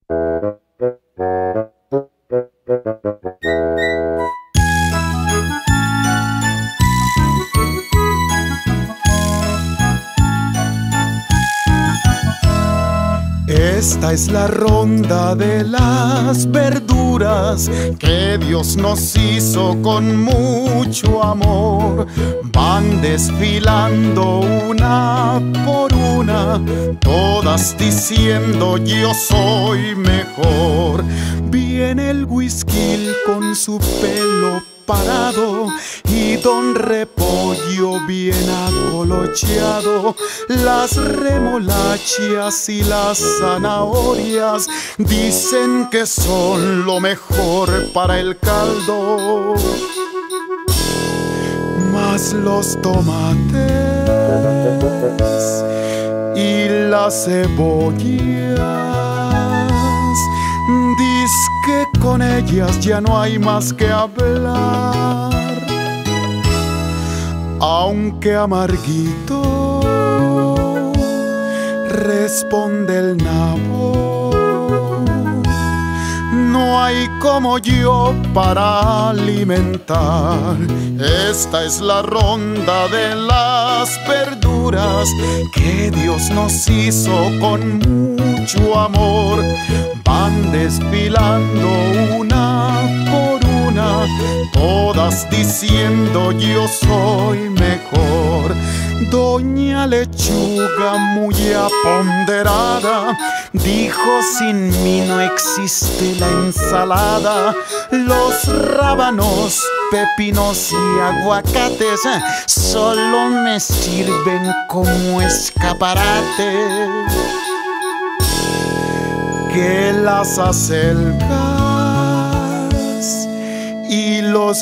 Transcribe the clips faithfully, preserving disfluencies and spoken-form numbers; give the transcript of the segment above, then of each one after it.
Esta es la ronda de las verduras que Dios nos hizo con mucho amor. Van desfilando una por una, todas diciendo yo soy mejor. Viene el whisky con su pelo parado y don Repollo bien acolocheado. Las remolachas y las zanahorias dicen que son lo mejor para el caldo. Mas los tomates y las cebollas, diz que con ellas ya no hay más que hablar. Aunque amarguito, responde el nabo, no hay como yo para alimentar. Esta es la ronda de las verduras que Dios nos hizo con mucho amor. Van desfilando una por una, todas diciendo yo soy mejor. Doña Lechuga muy aponderada dijo sin mí no existe la ensalada. Los rábanos, pepinos y aguacates solo me sirven como escaparate. Que las acelgas y los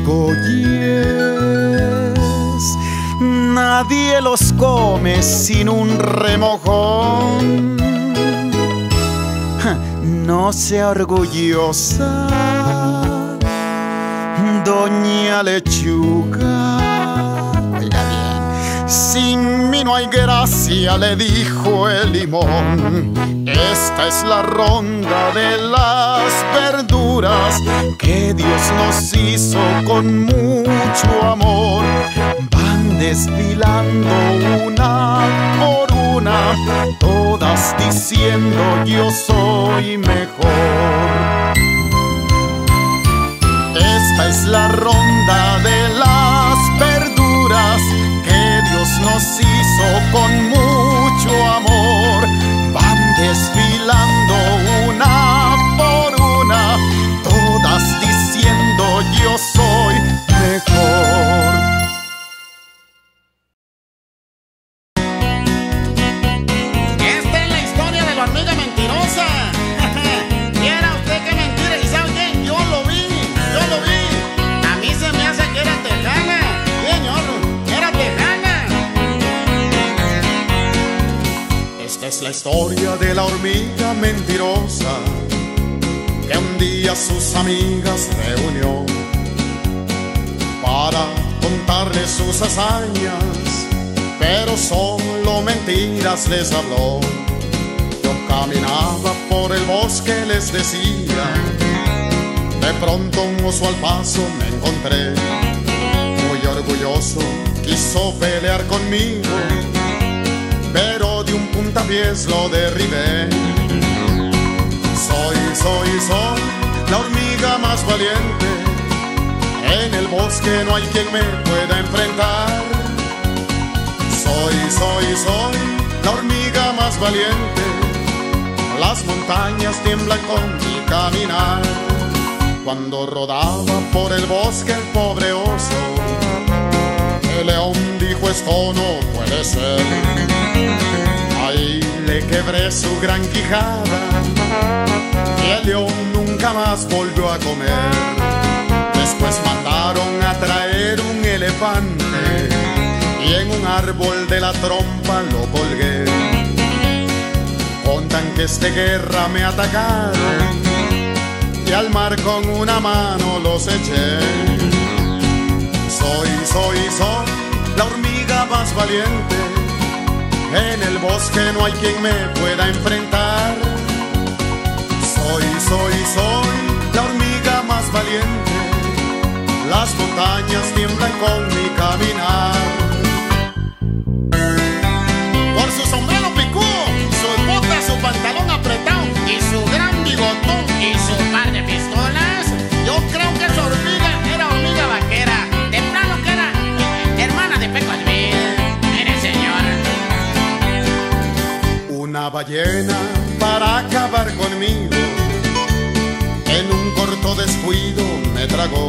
huicoyes nadie los come sin un remojón. No sea orgullosa, Doña Lechuga. Oiga bien, sin mí no hay gracia, le dijo el limón. Esta es la ronda de las verduras que Dios nos hizo con mucho amor. Van desfilando una por una, todas diciendo yo soy mejor. Esta es la ronda de las verduras que Dios nos hizo con mucho amor. Van desfilando una por una, todas diciendo yo soy mejor. Esta es la historia de la hormiga mentirosa. Viera usted qué mentira. ¿Y sabe qué? Yo lo vi, yo lo vi. A mí se me hace que era tejana. Señor, era tejana. Esta es la historia de la hormiga mentirosa que un día sus amigas reunió para contarles sus hazañas, pero solo mentiras les habló. Yo caminaba por el bosque, les decía, de pronto un oso al paso me encontré. Muy orgulloso quiso pelear conmigo, pero de un puntapiés lo derribé. Soy, soy, soy la hormiga más valiente. En el bosque no hay quien me pueda enfrentar. Soy, soy, soy la hormiga más valiente. Las montañas tiemblan con mi caminar. Cuando rodaba por el bosque el pobre oso, el león dijo esto no puede ser. Ahí le quebré su gran quijada y el león nunca más volvió a comer. Después mandaron a traer un elefante y en un árbol de la trompa lo colgué. Con tanques de guerra me atacaron y al mar con una mano los eché. Soy, soy, soy la hormiga más valiente. En el bosque no hay quien me pueda enfrentar. las montañas tiemblan con mi caminar. Por su sombrero picudo, sus botas, su pantalón apretado y su gran bigotón y su par de pistolas, yo creo que esa hormiga era hormiga vaquera. De plano que era hermana de Pecosville. Mire, señor. Una ballena para acabar conmigo, en un corto descuido me tragó.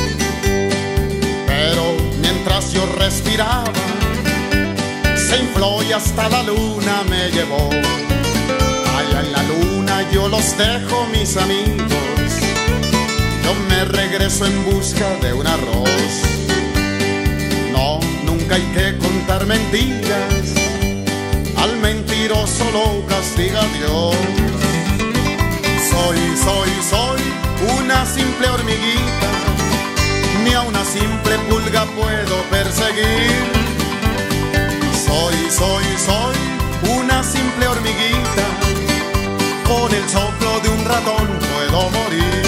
Pero mientras yo respiraba, se infló y hasta la luna me llevó. Allá en la luna yo los dejo, mis amigos, yo me regreso en busca de un arroz. No, nunca hay que contar mentiras, al mentiroso lo castiga Dios. Soy, soy, soy una simple hormiguita, ni a una simple pulga puedo perseguir. Soy, soy, soy una simple hormiguita, con el soplo de un ratón puedo morir.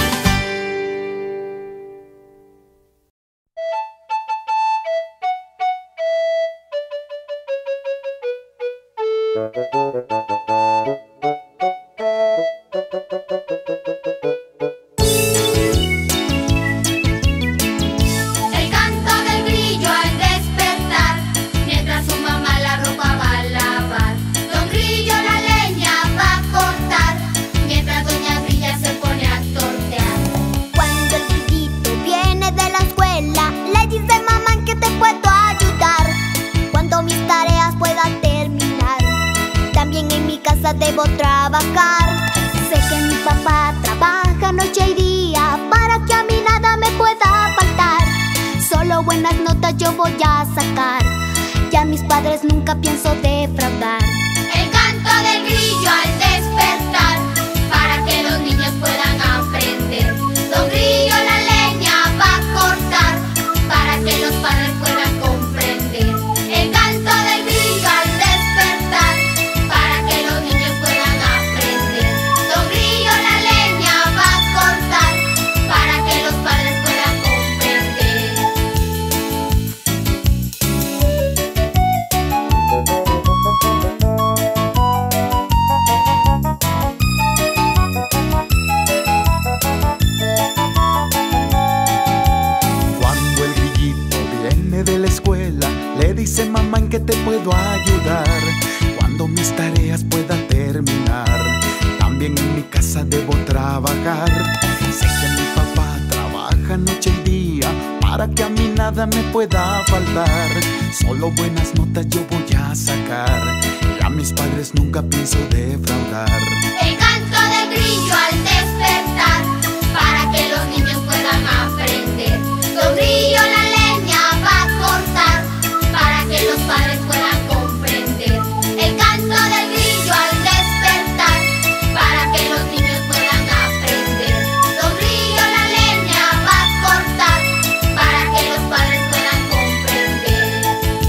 Debo trabajar. Sé que mi papá trabaja noche y día para que a mí nada me pueda faltar. Solo buenas notas yo voy a sacar, ya mis padres nunca pienso defraudar. El canto del grillo al despertar, para que los niños puedan aprender. Don Grillo la leña va a cortar, para que los padres puedan comprender. El canto del grillo al despertar, para que los niños puedan aprender. Don Grillo la leña va a cortar, para que los padres puedan comprender. Cuando el grillito viene de la escuela, le dice: mamá, ¿en qué te puedo ayudar? Cuando mis tareas pueda terminar, también en mi casa debo trabajar. Sé que mi papá trabaja noche y día para que a mí nada me pueda faltar. Solo buenas notas yo voy a sacar, y a mis padres nunca pienso defraudar. El canto del grillo al despertar, para que los niños puedan aprender. Don Grillo la leña va a cortar, para que los padres puedan comprender. El canto del grillo al despertar, para que los niños puedan aprender. Don Grillo la leña va a cortar, para que los padres puedan comprender.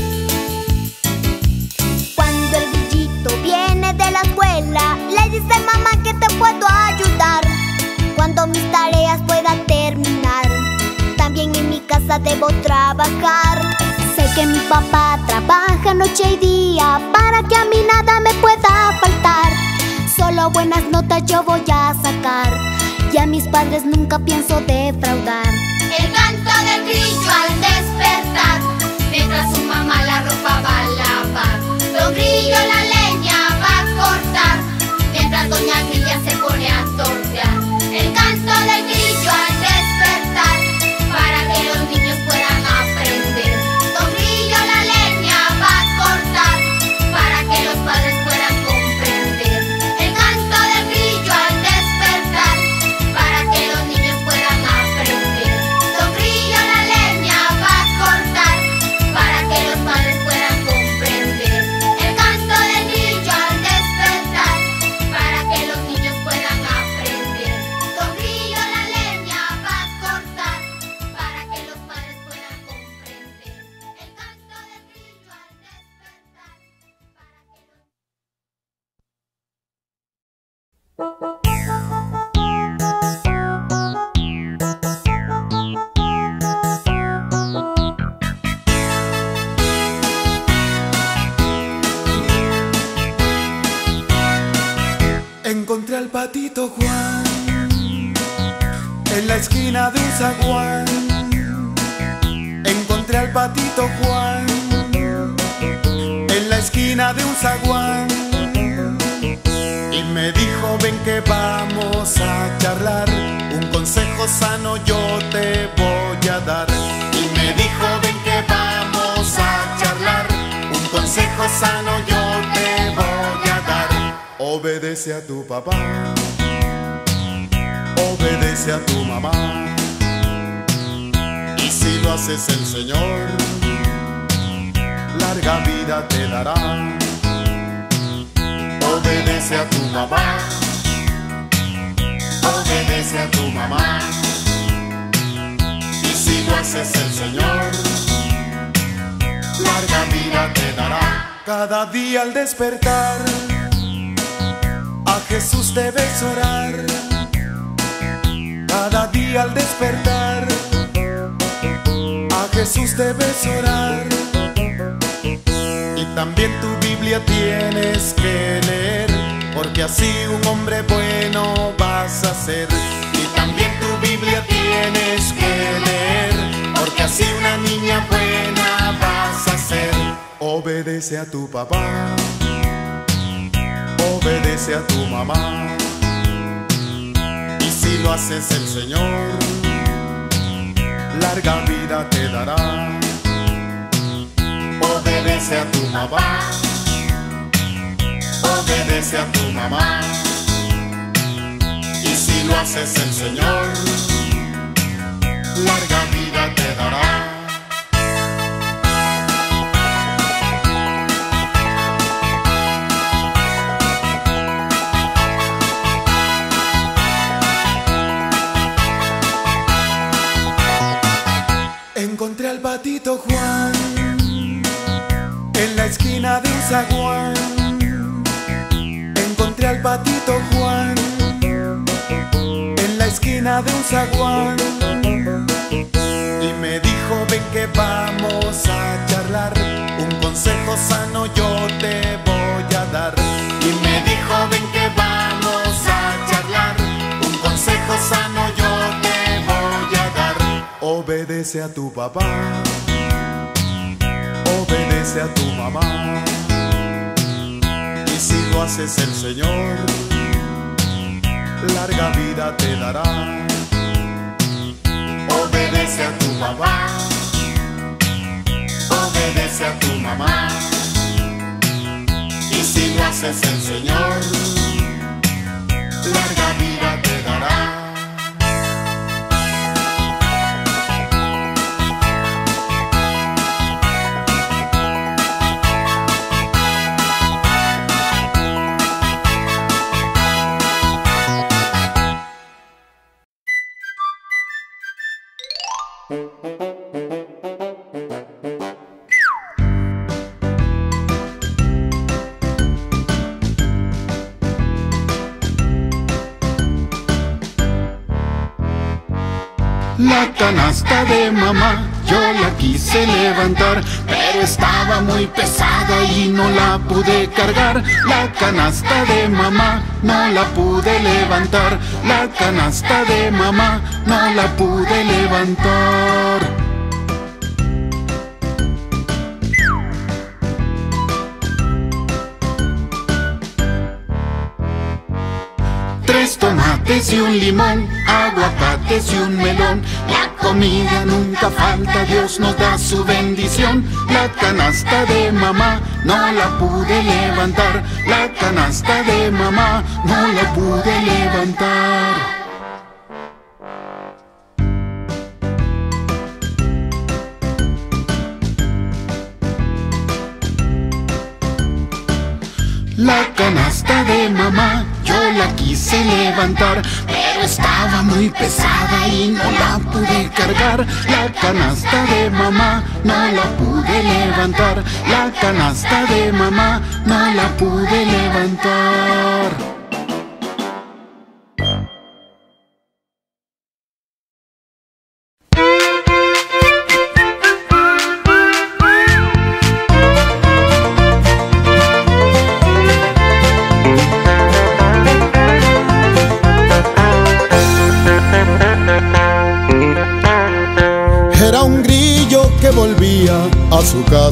Cuando el grillito viene de la escuela, le dice: mamá, ¿qué te puedo ayudar? Cuando mis tareas pueda terminar, también en mi casa debo trabajar. Sé que mi papá trabaja noche y día para que a mí nada me pueda faltar. Solo buenas notas yo voy a sacar, y a mis padres nunca pienso defraudar. El canto del grillo al despertar, mientras su mamá la ropa va a lavar. Don Grillo la leña va a cortar, mientras doña Grilla se pone a tortear. El canto del grillo al despertar, para que los niños puedan aprender. Don Grillo la leña va a cortar, para que los padres puedan comprender. El canto del grillo al despertar, para que los niños puedan aprender. Don Grillo la leña va a cortar, para que los padres puedan comprender. Encontré al patito Juan en la esquina de un zaguán. Encontré al patito Juan en la esquina de un zaguán. Y me dijo, ven que vamos a charlar, un consejo sano yo te voy a dar. Y me dijo, ven que vamos a charlar, un consejo sano yo te voy a dar. Obedece a tu papá, obedece a tu mamá, y si lo haces el Señor, larga vida te dará. Obedece a tu mamá, obedece a tu mamá, y si lo haces el Señor, larga vida te dará. Cada día al despertar, a Jesús debes orar. Cada día al despertar, a Jesús debes orar. Y también tu Biblia tienes que leer, porque así un hombre bueno vas a ser. Y también tu Biblia tienes que leer, porque así una niña buena vas a ser. Obedece a tu papá, obedece a tu mamá, y si lo haces el Señor, larga vida te dará. Obedece a tu papá, obedece a tu mamá, y si lo haces el Señor, larga vida te dará. Encontré al patito Juan en la esquina de un zaguán. Encontré al patito Juan en la esquina de un zaguán. Y me dijo, ven que vamos a charlar, un consejo sano yo te voy a dar. Y me dijo, ven que vamos a charlar, un consejo sano yo te voy a dar. Obedece a tu papá, obedece a tu mamá, y si lo haces el Señor, larga vida te dará. Obedece a tu papá, obedece a tu mamá, y si lo haces el Señor, larga vida te dará. La canasta de mamá yo la quise levantar, pero estaba muy pesada y no la pude cargar. La canasta de mamá no la pude levantar. La canasta de mamá no la pude levantar. Tres tomates y un limón, aguacates y un melón. La comida nunca falta, Dios nos da su bendición. La canasta de mamá no la pude levantar. La canasta de mamá no la pude levantar. La canasta de mamá yo la quise levantar, pero estaba muy pesada y no la pude cargar. La canasta de mamá no la pude levantar. La canasta de mamá no la pude levantar.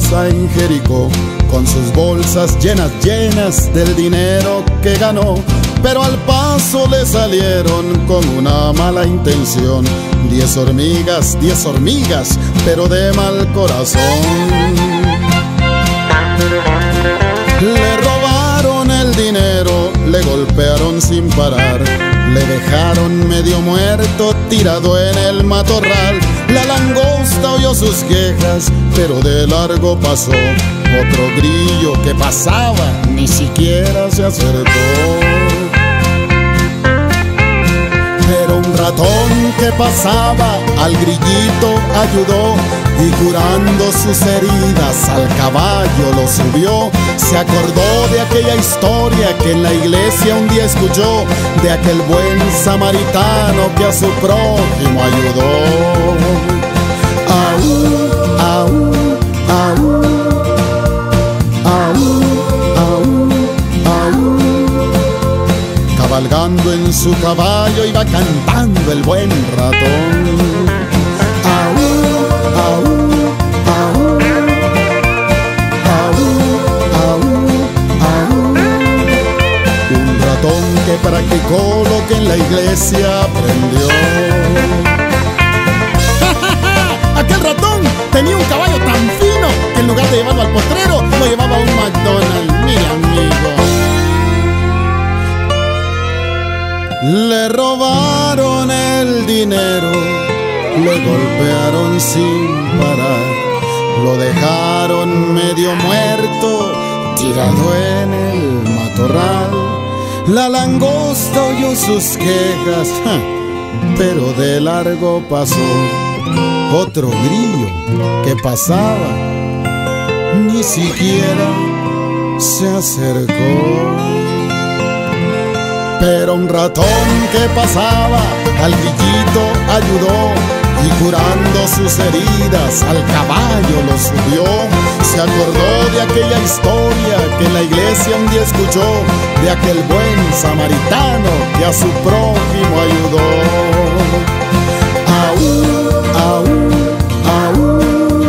casa en Jericó, con sus bolsas llenas, llenas del dinero que ganó. Pero al paso le salieron con una mala intención. Diez hormigas, diez hormigas, pero de mal corazón. Le robaron el dinero, le golpearon sin parar, le dejaron medio muerto tirado en el matorral. La langosta oyó sus quejas, pero de largo pasó. Otro grillo que pasaba ni siquiera se acercó. Pero un ratón que pasaba al grillito ayudó, y curando sus heridas al caballo lo subió. Se acordó de aquella historia que en la iglesia un día escuchó, de aquel buen samaritano que a su prójimo ayudó. Aú, aú, aú, aú, aú, aú. Cabalgando en su caballo iba cantando el buen ratón. Aú, aú, aú, aú, aú, aú. Un ratón que practicó lo que en la iglesia aprendió. Aquel ratón tenía un caballo tan fino que en lugar de llevarlo al potrero, lo llevaba a un McDonald's. Mira, amigo. Le robaron el dinero, le golpearon sin parar, lo dejaron medio muerto, tirado en el matorral. La langosta oyó sus quejas, ja, pero de largo pasó. Otro grillo que pasaba ni siquiera se acercó. Pero un ratón que pasaba al grillito ayudó, y curando sus heridas al caballo lo subió. Se acordó de aquella historia que en la iglesia un día escuchó, de aquel buen samaritano que a su prójimo ayudó. Aú, aú, aú,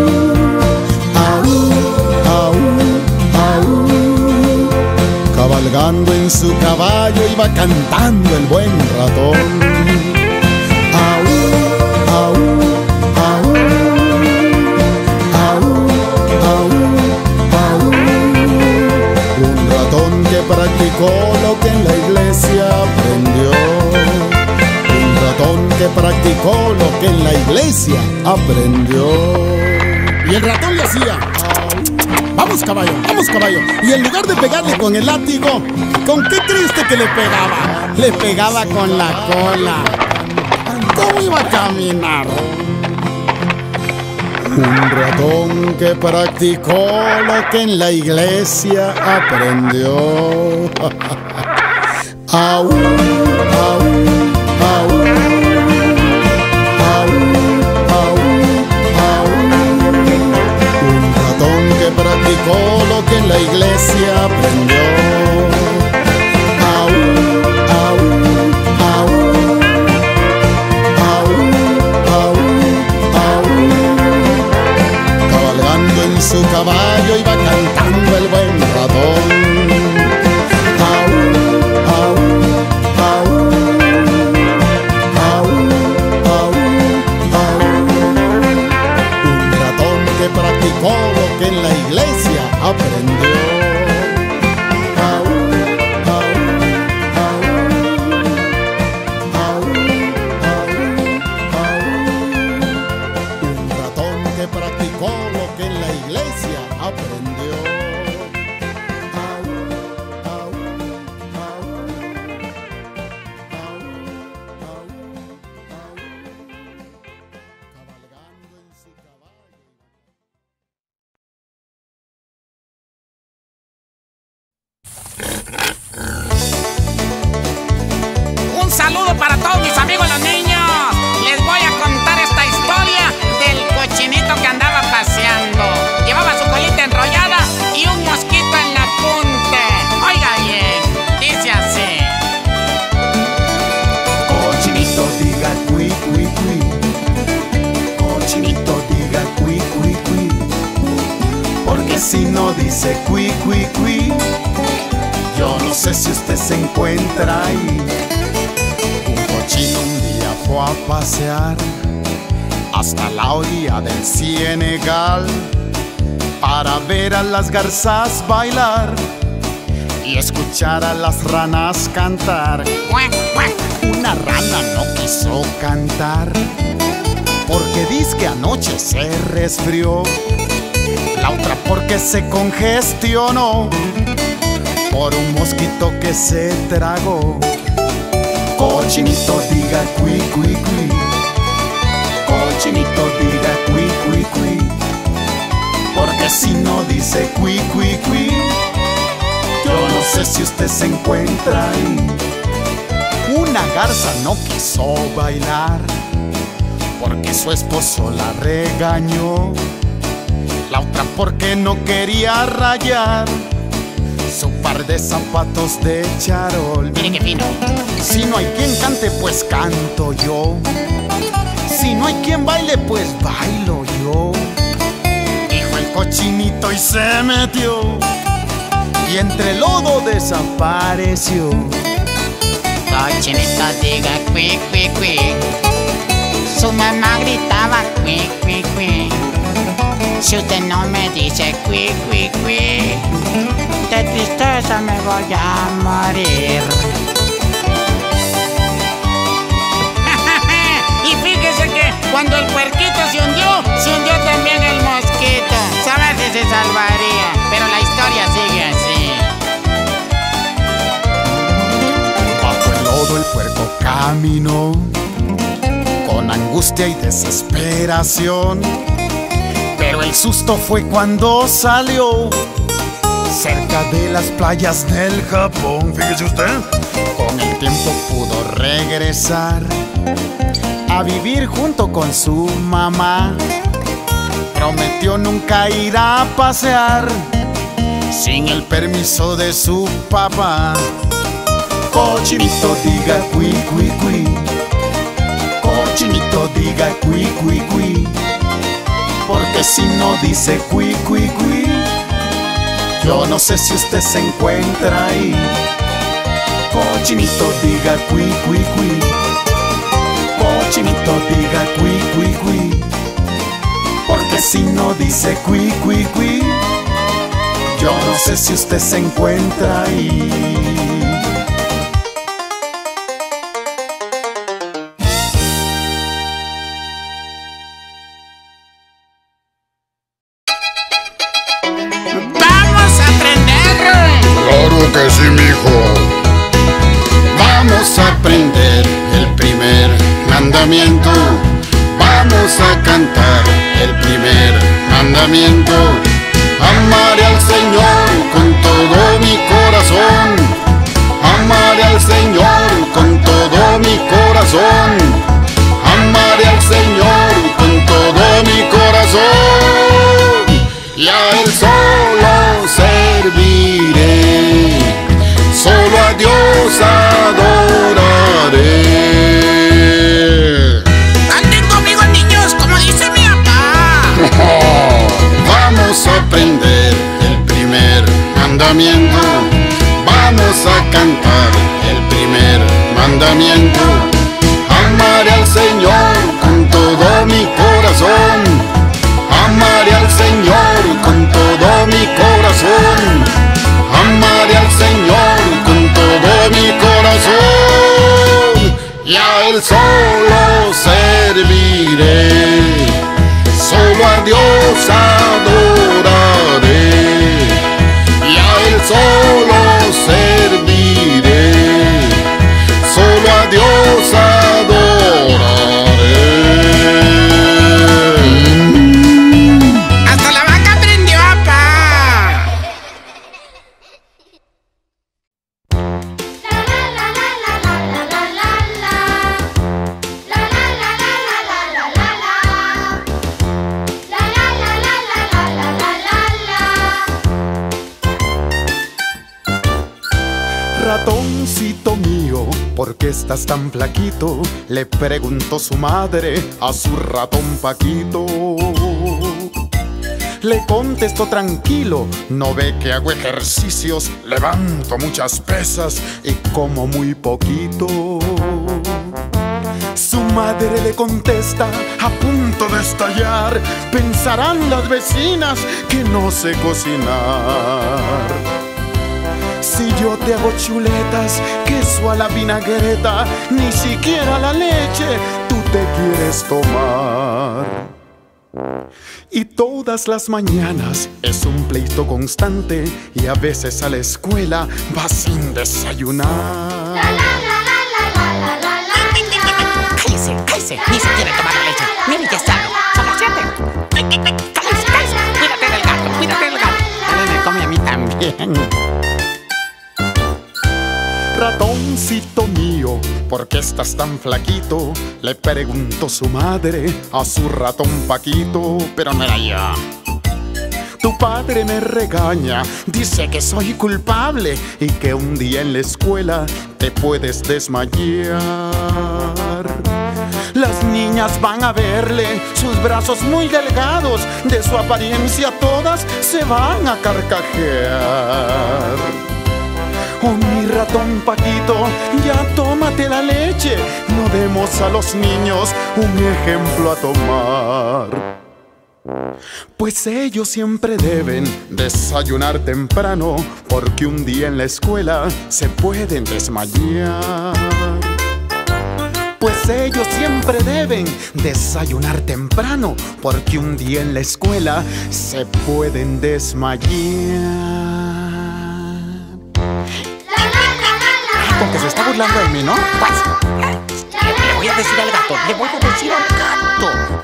aú, aú, aú. Cabalgando en su caballo iba cantando el buen ratón. Aú, aú, aú, aú, aú, aú. Un ratón que practicó lo que en la iglesia aprendió. Un ratón que practicó lo que en la iglesia aprendió. Y el ratón le hacía: vamos caballo, vamos caballo. Y en lugar de pegarle con el látigo, ¿con qué triste que le pegaba? Le pegaba con la cola. ¿Cómo iba a caminar? Un ratón que practicó lo que en la iglesia aprendió. Aú, aú, aú, aú, aú, aú. Un ratón que practicó lo que en la iglesia aprendió. Aú, aú, aú, aú, aú, aú. Cabalgando en su caballo iba cantando el buen ratón. Aú, aú, aú, aú, aú, aú. Un ratón que practicó lo que en la iglesia aprendió. Aú, aú, aú, aú, aú, aú. Un ratón que practicó lo que en la iglesia aprendió. Aú, aú, aú, aú, aú, aú. Cabalgando en su caballo. Un saludo para todos mis amigos los niños. Les voy a contar esta historia del cochinito que andaba paseando. Llevaba su colita enrollada y un mosquito en la punta. Oiga bien, dice así. Cochinito diga cui, cui, cui. Cochinito diga cui, cui, cui. dice cui, cui, cui. Yo no sé si usted se encuentra ahí. Un cochino un día fue a pasear hasta la orilla del Senegal para ver a las garzas bailar y escuchar a las ranas cantar. Una rana no quiso cantar porque dice que anoche se resfrió. La otra porque se congestionó por un mosquito que se tragó. Cochinito diga cui, cui, cui. Cochinito diga cui, cui, cui. Porque si no dice cui, cui, cui, yo no sé si usted se encuentra ahí. Una garza no quiso bailar porque su esposo la regañó. La otra porque no quería rayar su par de zapatos de charol. Mire qué fino. Si no hay quien cante, pues canto yo. Si no hay quien baile, pues bailo yo. Dijo el cochinito y se metió y entre el lodo desapareció. Cochinito diga cui, cui, cui. Su mamá gritaba cui, cui, cui. Si usted no me dice cui, cui, cui, de tristeza me voy a morir. Y fíjese que cuando el puerquito se hundió, se hundió también el mosquito. Saber si se salvaría, pero la historia sigue así. Bajo el lodo el puerco caminó con angustia y desesperación, pero el susto fue cuando salió cerca de las playas del Japón. Fíjese usted, con el tiempo pudo regresar a vivir junto con su mamá. Prometió nunca ir a pasear sin el permiso de su papá. Cochinito diga cui, cui, cui. Cochinito diga cui, cui, cui. Porque si no dice cui, cui, cui, yo no sé si usted se encuentra ahí. Cochinito diga cui, cui, cui. Cochinito diga cui, cui, cui. Porque si no dice cui, cui, cui, yo no sé si usted se encuentra ahí. Que sí, mijo. Vamos a aprender el primer mandamiento. Vamos a cantar el primer mandamiento. Amaré al Señor con todo mi corazón. Amaré al Señor con todo mi corazón. Amaré al Señor con todo mi corazón. Y a Él solo serviré. Solo a Dios adoraré. Canten conmigo, niños, como dice mi papá. Vamos a aprender el primer mandamiento. Vamos a cantar el primer mandamiento. Amaré al Señor con todo mi corazón. Amaré al Señor con todo mi corazón. Amaré al Señor con todo mi corazón. Y a Él solo serviré. Solo a Dios adoraré. Y a Él solo serviré. Solo a Dios adoraré. Hasta la vaca aprendió, papá. Ratoncito mío, ¿por qué estás tan flaquito? Le preguntó su madre a su ratón Paquito. Le contesto tranquilo, no ve que hago ejercicios, levanto muchas pesas y como muy poquito. Su madre le contesta, a punto de estallar, pensarán las vecinas que no sé cocinar. Si yo te hago chuletas, queso a la vinagreta, ni siquiera la leche tú te quieres tomar. Y todas las mañanas es un pleito constante, y a veces a la escuela va sin desayunar. La, la, la, la, la, la, la, la, la. Cállese, cállese, ni se quiere tomar la leche. Mire, ya está, son las siete. Cállese, cállese, cuídate del gato, cuídate del gato. Dale, me come a mí también. Ratoncito mío, ¿por qué estás tan flaquito? Le preguntó su madre a su ratón Paquito, pero no era yo. Tu padre me regaña, dice que soy culpable y que un día en la escuela te puedes desmayar. Las niñas van a verle, sus brazos muy delgados, de su apariencia todas se van a carcajear. Oh, mi ratón Paquito, ya tómate la leche, no demos a los niños un ejemplo a tomar. Pues ellos siempre deben desayunar temprano, porque un día en la escuela se pueden desmayar. Pues ellos siempre deben desayunar temprano, porque un día en la escuela se pueden desmayar. Con que se está burlando de mí, ¿no? Pues, le, le voy a decir al gato, le voy a decir al gato.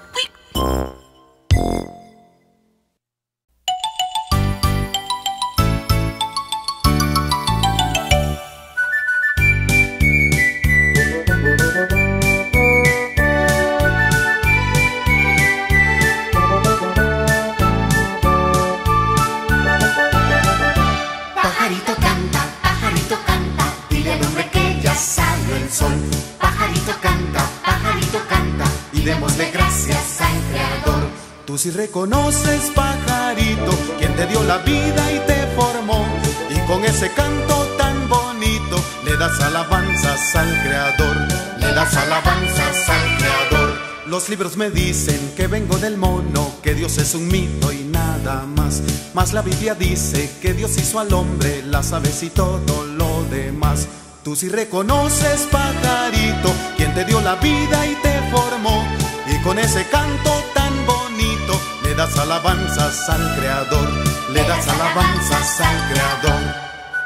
Pajarito canta, pajarito canta, dile al hombre que ya salió el sol. Pajarito canta, pajarito canta, y démosle gracias al Creador. Tú sí reconoces, pajarito, quien te dio la vida y te formó, y con ese canto tan bonito le das alabanzas al Creador, le das alabanzas al Creador. Los libros me dicen que vengo del mono, que Dios es un mito y nada más. Mas la Biblia dice que Dios hizo al hombre, las aves y todo lo demás. Tú sí reconoces, pajarito, quien te dio la vida y te formó, y con ese canto tan bonito le das alabanzas al Creador, le das alabanzas al Creador.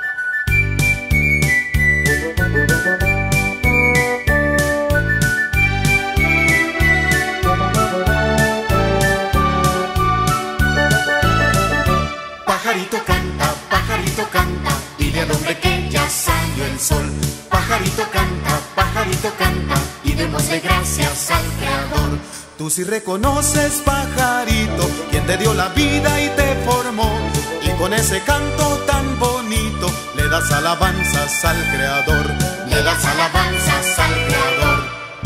Pajarito canta, pajarito canta, dile al hombre que ya salió el sol. Pajarito canta, pajarito canta, y démosle gracias al Creador. Tú sí reconoces, pajarito, quien te dio la vida y te formó, y con ese canto tan bonito le das alabanzas al Creador, Le das alabanzas al Creador.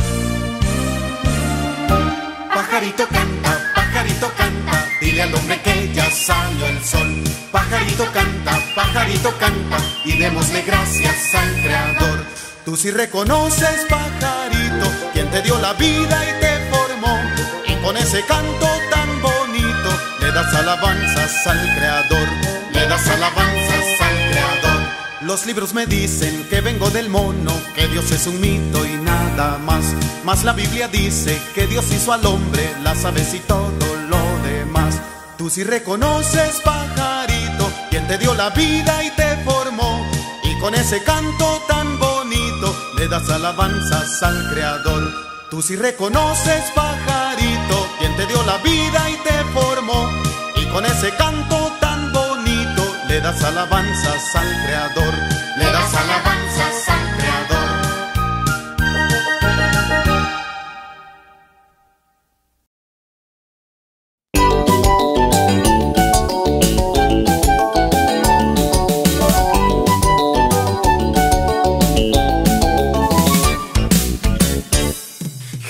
Pajarito canta, pajarito canta, dile al hombre que ya salió el sol. Pajarito canta, pajarito canta, y démosle gracias al Creador. Tú sí reconoces, pajarito, quien te dio la vida y te formó, y con ese canto tan bonito le das alabanzas al Creador, Le das alabanzas al Creador. Los libros me dicen que vengo del mono, que Dios es un mito y nada más. Mas la Biblia dice que Dios hizo al hombre, las aves y todo lo demás. Tú sí reconoces, pajarito, quien te dio la vida y te formó, y con ese canto tan bonito le das alabanzas al Creador. Tú sí reconoces, pajarito, quien te dio la vida y te formó, y con ese canto tan bonito le das alabanzas al Creador, Le das alabanzas al Creador.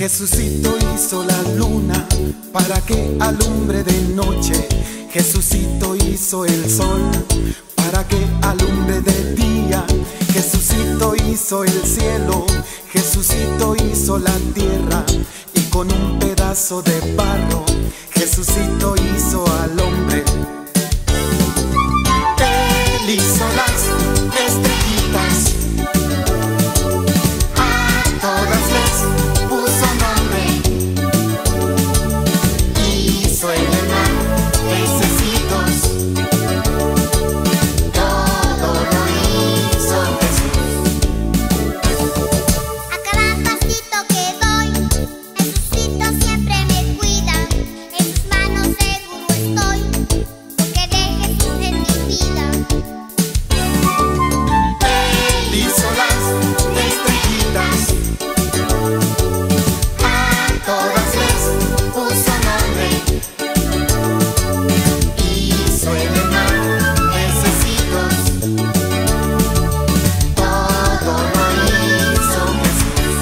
Jesucito hizo la luna para que alumbre de noche. Jesucito hizo el sol para que alumbre de día. Jesucito hizo el cielo, Jesucito hizo la tierra, y con un pedazo de barro Jesucito hizo al hombre. Él hizo las estrellitas, a todas les puso nombre. Hizo el mar, pececitos, todo lo hizo Jesús. A cada pasito que doy, Jesucito siempre me cuida. En sus manos seguro estoy, porque de Jesús es mi vida. Él hizo las estrellitas, a todas les puso nombre. Hizo el mar, pececitos, todo lo hizo Jesús.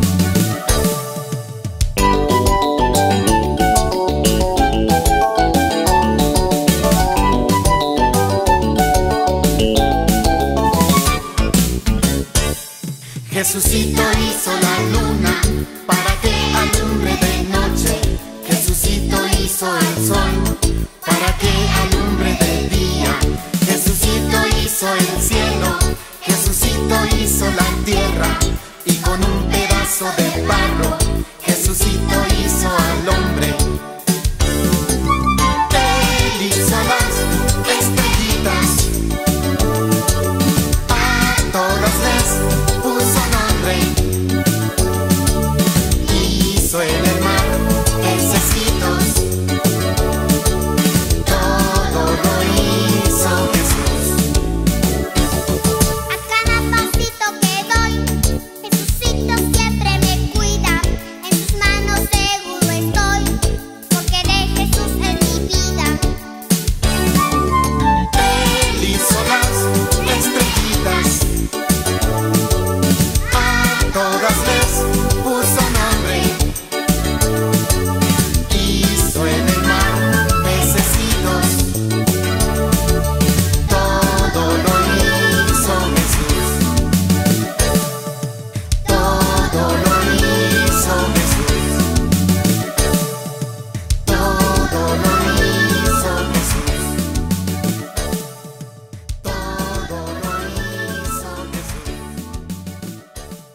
Jesucito hizo la luna para que alumbre de noche. Jesucito hizo el sol para que alumbre de día. Jesucito hizo el cielo, Jesucito hizo la tierra, y con un pedazo de barro Jesucito hizo al hombre. Él hizo las estrellitas, a todas les puso nombre. Hizo en el mar pececitos, todo lo hizo Jesús. A cada pasito que doy, Jesucito siempre me cuida. En sus manos seguro estoy, porque de Jesús es mi vida. Él hizo las estrellitas, a todas les puso nombre. Hizo en el mar pececitos, todo lo hizo Jesús. Todo lo hizo Jesús. Todo lo hizo Jesús. Todo lo hizo Jesús.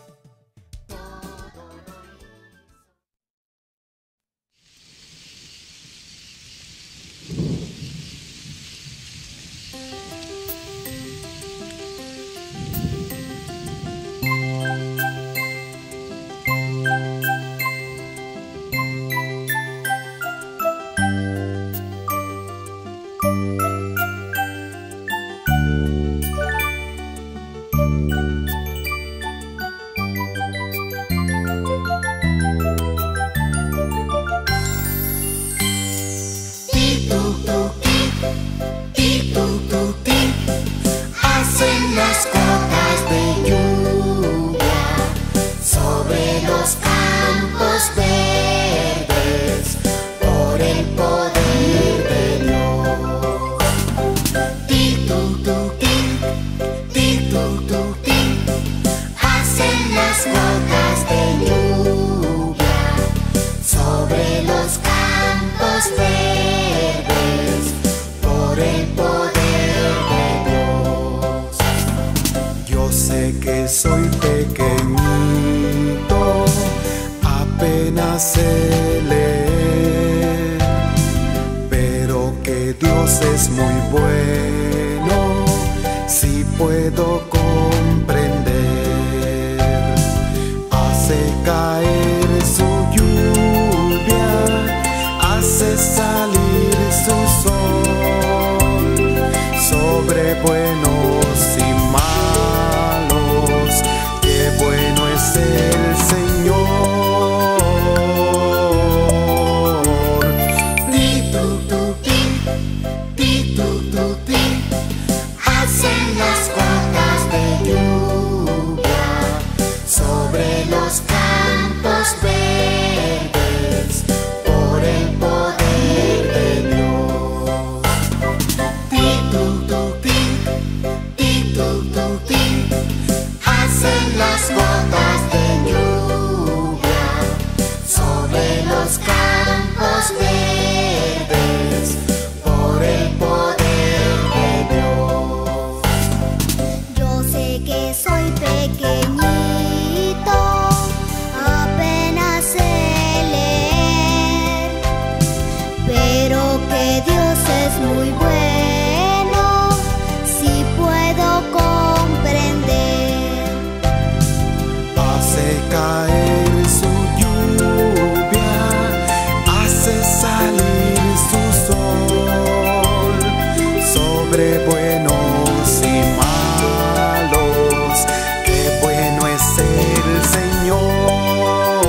Hacen las gotas de lluvia sobre los campos verdes por el poder de Dios. Ti-tu-tu-ti, ti-tu-tu-ti, hacen las gotas de lluvia sobre los campos verdes por el poder de Dios. Yo sé que soy pequeñito, apenas sé leer, pero que Dios es muy bueno, si puedo comprender. Hace caer su lluvia, hace salir su sol sobre buenos y malos. Qué bueno es el Señor. Ti-tu-tu-ti, ti-tu-tu-ti, hacen las gotas de lluvia sobre los campos verdes. caer su lluvia, hace salir su sol sobre buenos y malos. Qué bueno es el Señor.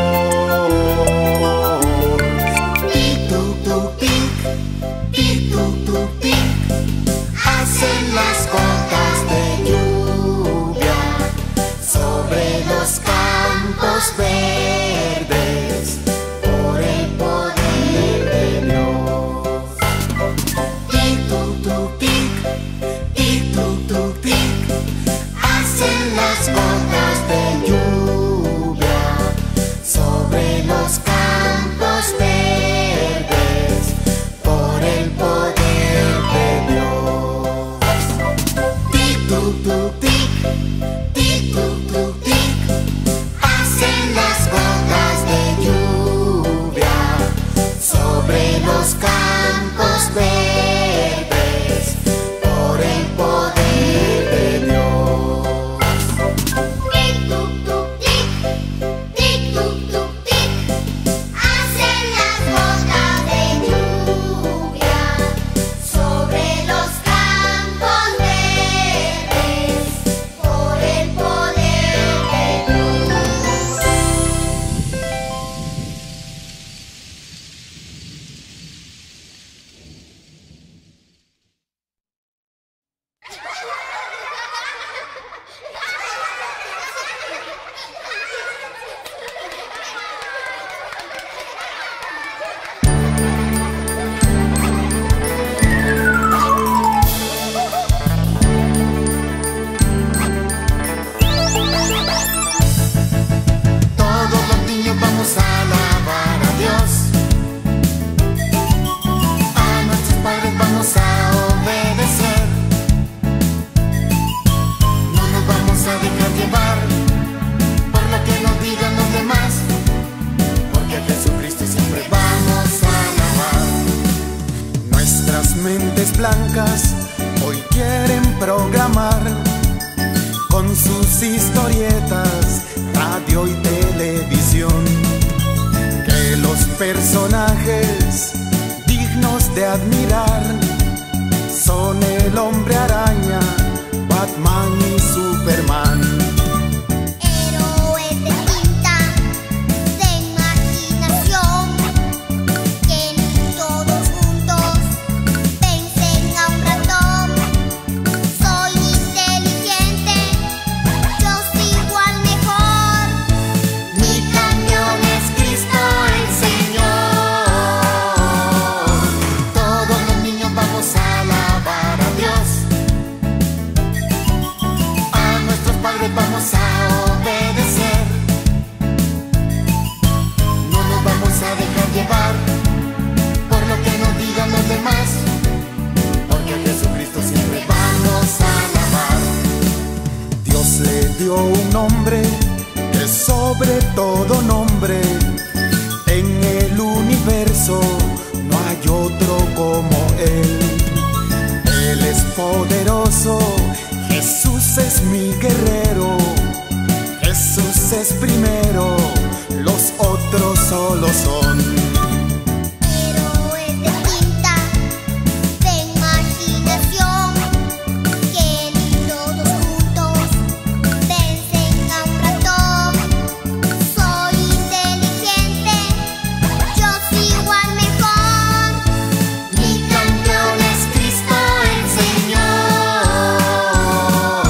Tic tuc tuc tic, tic tuc tuc tic, hacen las gotas de lluvia sobre los campos verdes por el poder de Dios. Tic tuc tuc tic, tic tuc tuc tic, hacen las gotas de lluvia sobre los campos verdes por el poder de Dios. Tic tuc tuc tic, tic tuc tuc tic, hacen las gotas de lluvia sobre los campos verdes por el poder de Dios. Tic tuc tuc tic, tic tuc tuc tic, hacen las gotas de lluvia sobre los campos verdes por el poder de Dios. Todos los niños vamos a alabar a Dios, a nuestros padres vamos a obedecer, no nos vamos a dejar llevar por lo que nos digan los demás, porque a Jesucristo siempre vamos a alabar. Nuestras mentes blancas hoy quieren programar con sus historietas, radio y televisión, que los personajes dignos de admirar son el Hombre Araña, Batman y Superman. Héroes de tinta, de imaginación, que todos juntos vencen a un ratón. Soy inteligente, yo sigo al mejor. Mi camión es Cristo el Señor. Todos los niños vamos a alabar a Dios, a nuestros padres vamos a obedecer, no nos vamos a dejar llevar por lo que nos digan los demás, porque a Jesucristo siempre vamos a alabar. Dios le dio un nombre que sobre todo nombre, en el universo no hay otro como Él. Él es poderoso, Jesús es mi guerrero, Jesús es primero, los otros solo son. Héroes de tinta, de imaginación, que todos juntos vencen a un ratón. Soy inteligente, yo sigo al mejor. Mi campeón es Cristo el Señor.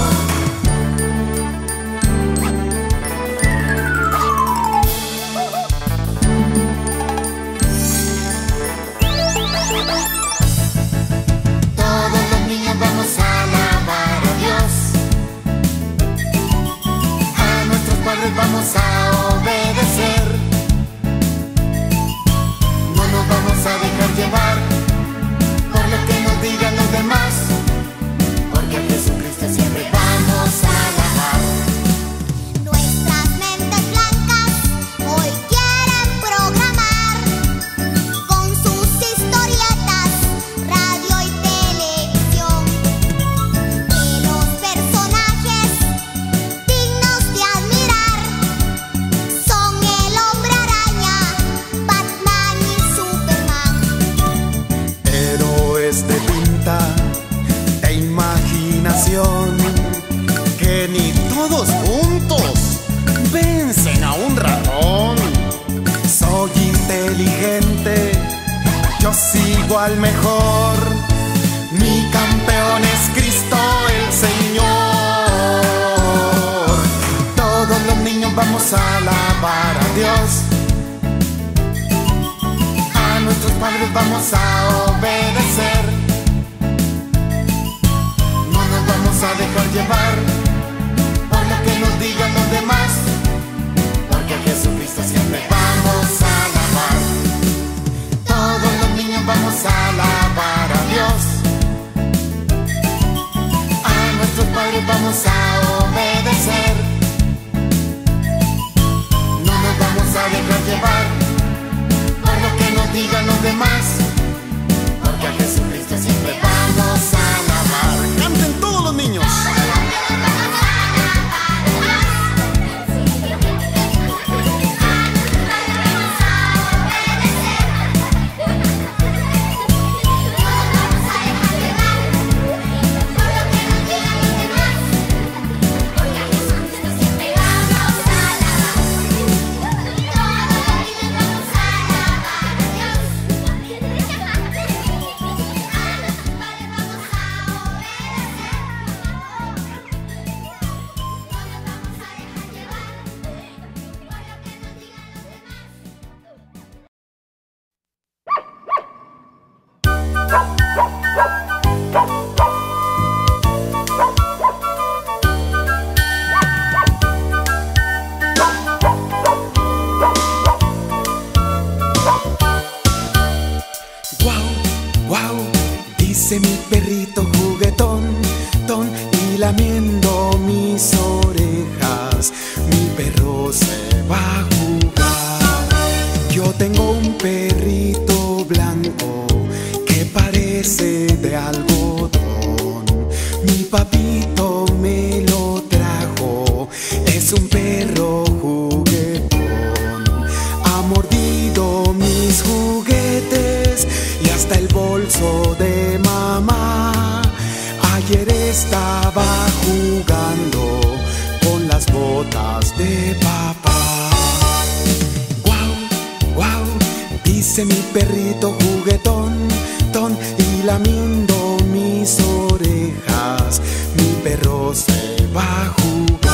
al mejor. Mi campeón es Cristo el Señor. Todos los niños vamos a alabar a Dios. A nuestros padres vamos a obedecer. No nos vamos a dejar llevar por lo que nos digan los demás, porque a Jesucristo siempre vamos a alabar. Todos los niños vamos a alabar a Dios. A nuestros padres vamos a obedecer. No nos vamos a dejar llevar por lo que nos digan los demás, porque a Jesucristo siempre vamos a alabar. ¡Canten todos los niños! Dice mi perrito juguetón, ton, y lamiendo mis orejas, mi perro se va a jugar. Yo tengo un perrito blanco que parece de algodón. Mi papito me lo trajo, es un perro juguetón. Ha mordido mis juguetes y hasta el bolso de mamá. Ayer estaba jugando con las botas de papá. Guau, guau, dice mi perrito juguetón, ton, y lamiendo mis orejas, mi perro se va a jugar.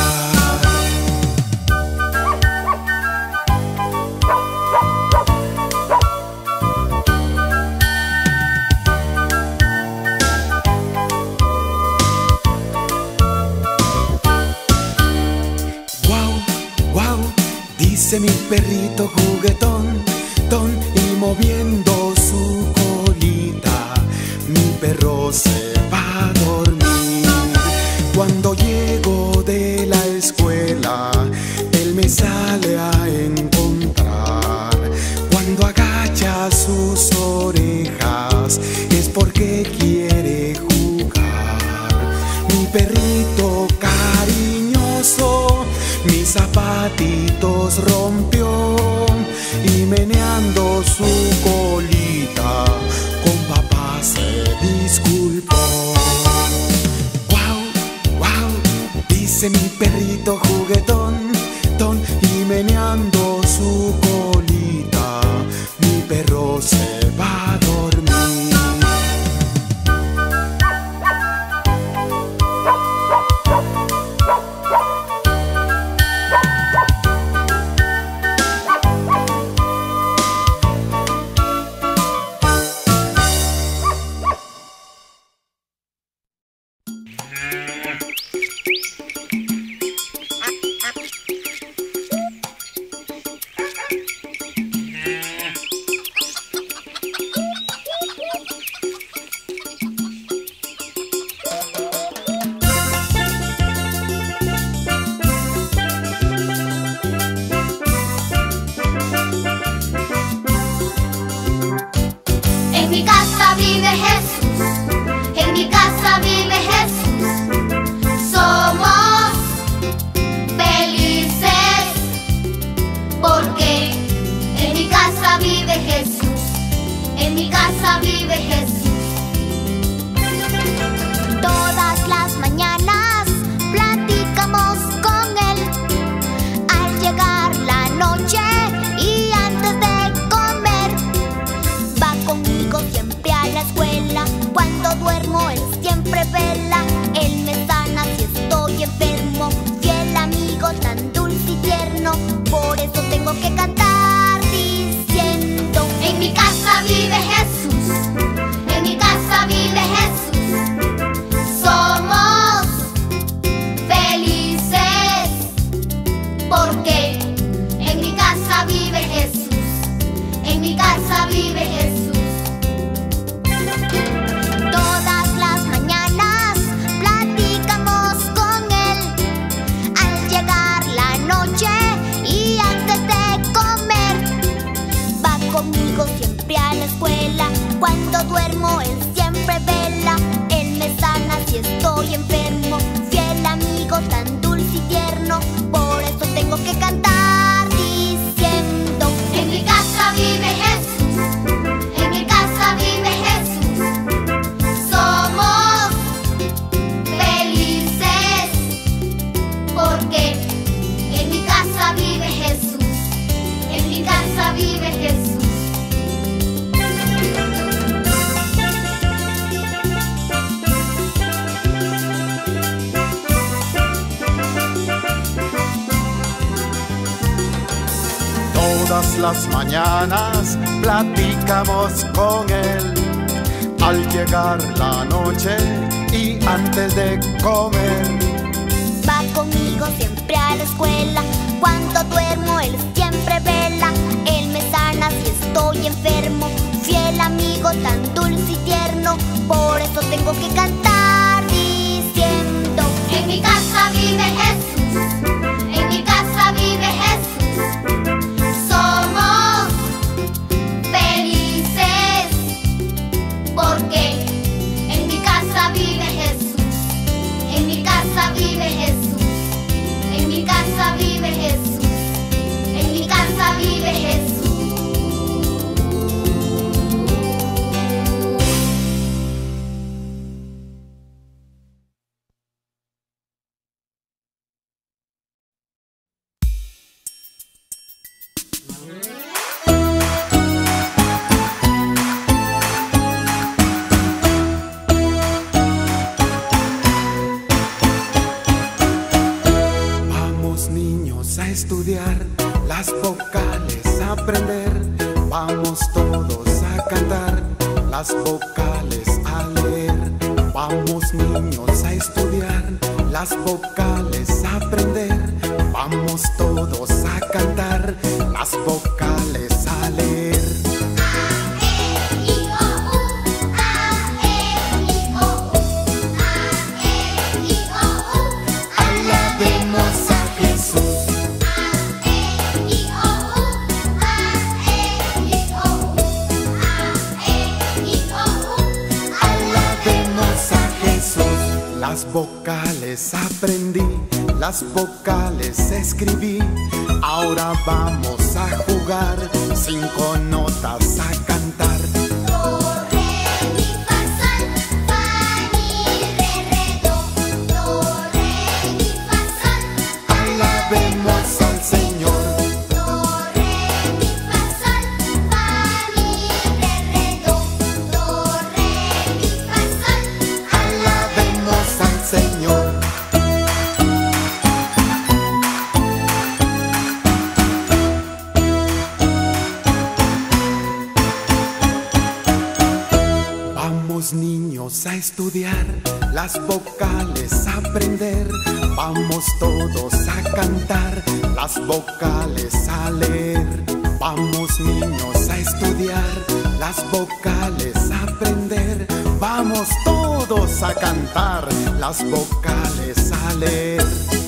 Dice mi perrito juguetón, ton, y moviendo su colita, mi perro se va a dormir. Cuando llego de la escuela, él me sale a encontrar. Cuando agacha sus orejas, es porque quiere jugar. Mi perrito cariñoso mis zapatitos rompió, y meneando su colita con papá se disculpó. Guau, guau, dice mi perrito juguetón, ton, y meneando su colita, mi perro se va a dormir. tengo que cantar diciendo: en mi casa vive Jesús, en mi casa vive Jesús. Somos felices porque en mi casa vive Jesús, en mi casa vive Jesús. Todas las mañanas platicamos con él. Al llegar la noche y antes de comer, va conmigo siempre a la escuela. Cuando duermo él siempre vela. Él me sana si estoy enfermo. Fiel amigo tan dulce y tierno. Por eso tengo que cantar diciendo: en mi casa vive Jesús, en mi casa vive Jesús. Somos felices porque en mi casa vive Jesús, en mi casa vive Jesús. Todas las mañanas platicamos con él. Al llegar la noche y antes de comer, va conmigo siempre a la escuela. Cuando duermo él siempre vela. Él me sana si estoy enfermo. Fiel amigo tan dulce y tierno. Por eso tengo que cantar diciendo: en mi casa vive Jesús, en mi casa vive Jesús. Somos felices porque en mi casa vive Jesús, en mi casa vive Jesús, en mi casa vive Jesús, en mi casa vive Jesús. Vamos niños a estudiar las vocales, a aprender. Vamos todos a cantar las vocales, a leer. Vamos niños a estudiar las vocales, a aprender. Vamos todos a cantar las vocales, a leer. Alabemos a Jesús. Alabemos a Jesús. Las vocales aprendí, las vocales escribí. Ahora vamos a jugar, cinco notas a cantar. Do, re, mi, fa, sol, fa, mi, re, re, do. Do, re, mi, fa, sol. Alabemos al Señor. Do, re, mi, fa, sol, fa, mi, re, re, do. Do, re, mi, fa, sol. Alabemos al Señor. Vamos niños a estudiar las vocales, a aprender. Vamos todos a cantar las vocales, a leer. Vamos niños a estudiar las vocales, a aprender. Vamos todos a cantar las vocales, a leer.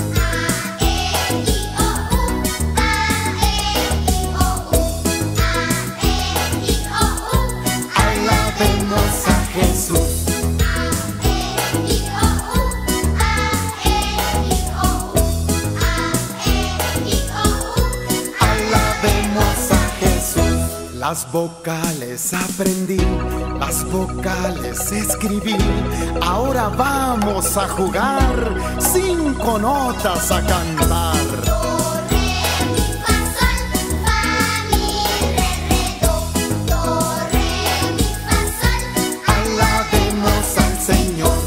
Alabemos a Jesús. Alabemos a Jesús. Las vocales aprendí, las vocales escribí. Ahora vamos a jugar, cinco notas a cantar. Alabemos al Señor.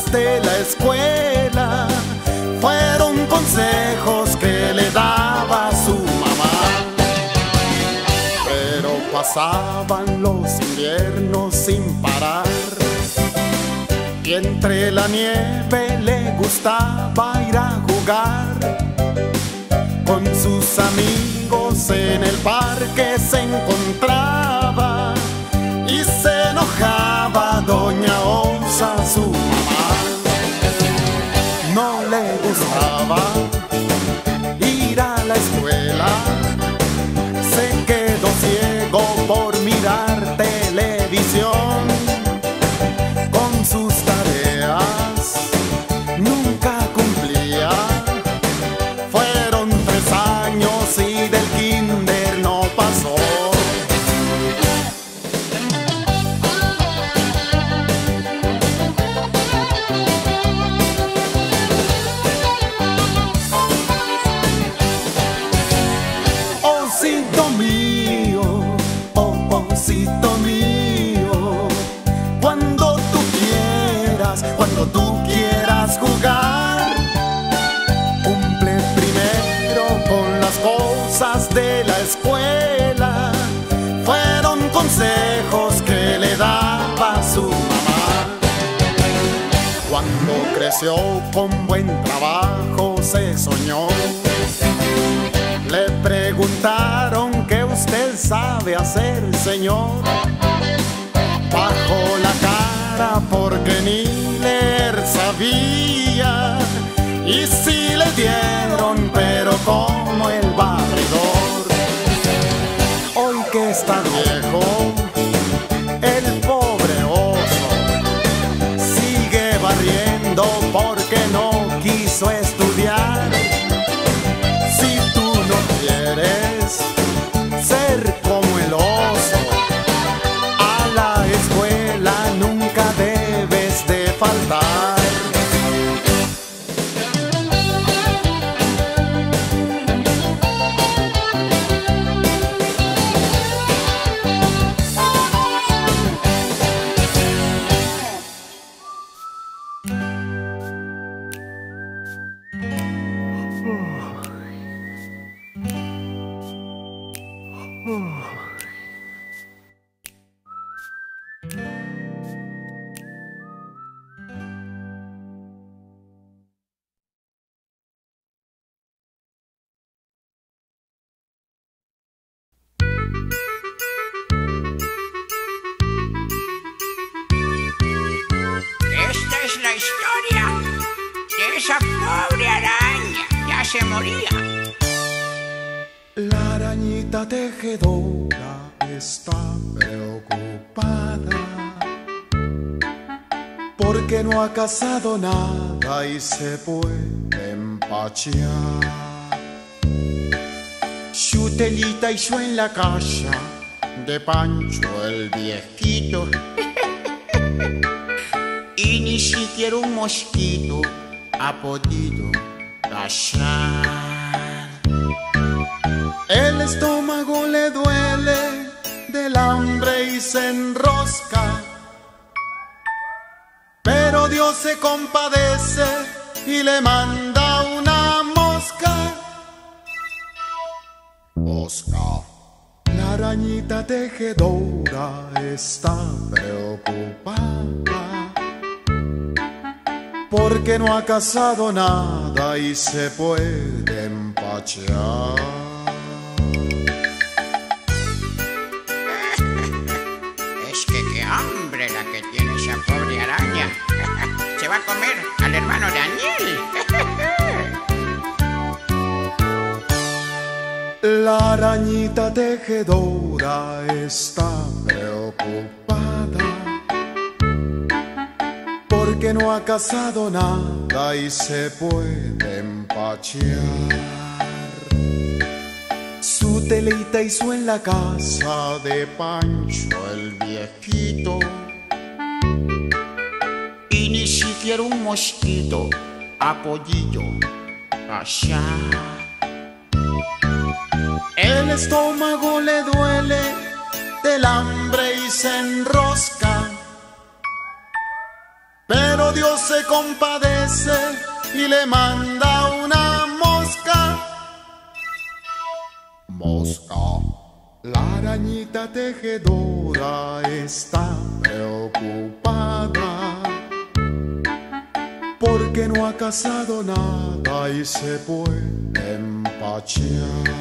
de la escuela fueron consejos que le daba su mamá. Pero pasaban los inviernos sin parar, y entre la nieve le gustaba ir a jugar. Con sus amigos en el parque se encontraba y se enojaba doña Osa, su mamá. No le gustaba ir a la escuela, se quedó ciego por mirar televisión. Con sus tareas nunca cumplía. Fueron tres años y del kinder no pasó. Osito mío, oh osito mío, cuando tú quieras, cuando tú quieras jugar, cumple primero con las cosas de la escuela. Fueron consejos que le daba su mamá. Cuando creció con buen trabajo se soñó. Le preguntaron qué usted sabe hacer, señor. Bajó la cara porque ni leer sabía. Y sí le dieron, pero como el barredor. Hoy que está viejo, el pobre oso sigue barriendo porque no quiso estudiar. Si tú no quieres ser como el oso, a la escuela nunca debes de faltar. Esta es la historia de esa pobre araña. Ya se moría. La arañita tejedora está preocupada porque no ha cazado nada y se puede empachear. Su telita hizo en la casa de Pancho el viejito y ni siquiera un mosquito ha podido cazar. El estómago le duele del hambre y se enrosca, pero Dios se compadece y le manda una mosca. Mosca. La arañita tejedora está preocupada porque no ha cazado nada y se puede empachear. Es que qué hambre la que tiene esa pobre araña. Se va a comer al hermano Daniel. La arañita tejedora está preocupada porque no ha cazado nada y se puede empachear. Su telita hizo en la casa de Pancho el viejito y ni siquiera un mosquito ha podido cazar. El estómago le duele del hambre y se enrosca, pero Pero Dios se compadece y le manda una mosca. Mosca. La arañita tejedora está preocupada porque no ha cazado nada y se puede empachar.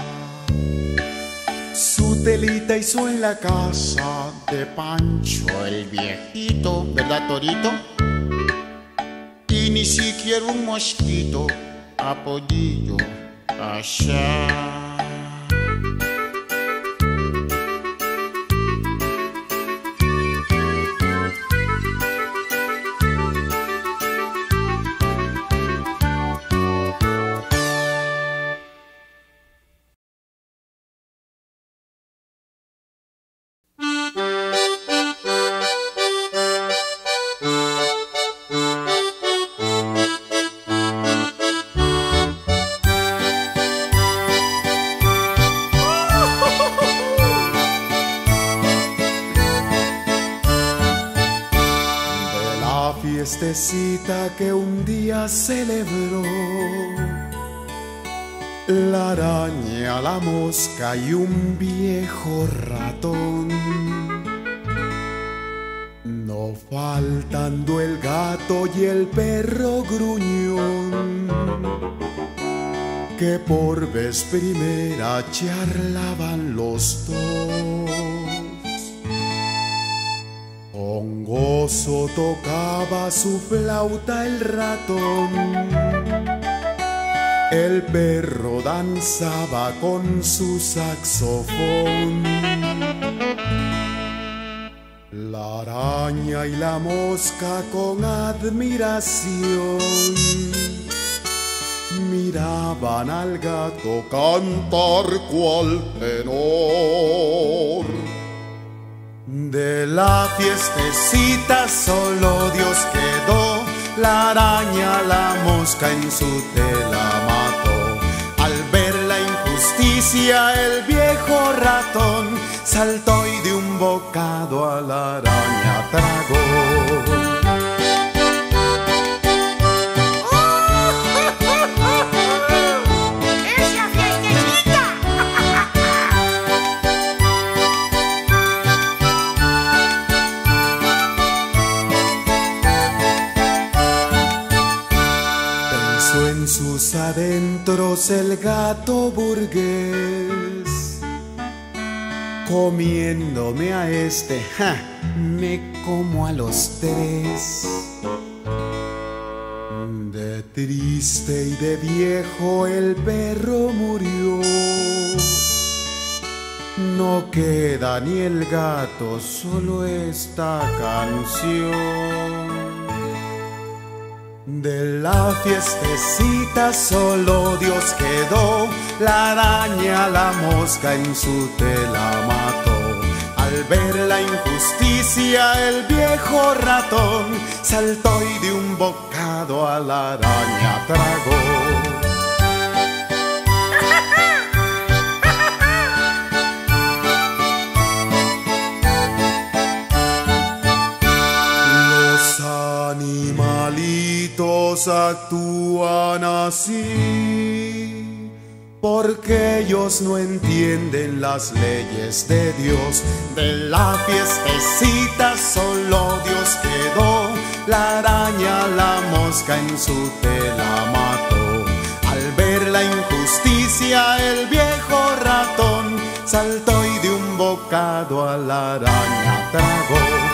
Su telita hizo en la casa de Pancho el viejito, ¿verdad, Torito? Y ni siquiera un mosquito ha podido cazar. Fiestecita que un día celebró la araña, la mosca y un viejo ratón, no faltando el gato y el perro gruñón, que por vez primera charlaban los dos. Con gozo tocaba su flauta el ratón, el perro danzaba con su saxofón. La araña y la mosca con admiración miraban al gato cantar cual tenor. De la fiestecita solo Dios quedó, la araña, la mosca en su tela mató. Al ver la injusticia el viejo ratón saltó y de un bocado a la araña tragó. En sus adentros el gato burgués, comiéndome a este, ja, me como a los tres. De triste y de viejo el perro murió, no queda ni el gato, solo esta canción. De la fiestecita solo Dios quedó, la araña, la mosca en su tela mató. Al ver la injusticia el viejo ratón saltó y de un bocado a la araña tragó. Animalitos actúan así porque ellos no entienden las leyes de Dios. De la fiestecita solo Dios quedó, la araña, la mosca en su tela mató. Al ver la injusticia el viejo ratón saltó y de un bocado a la araña tragó.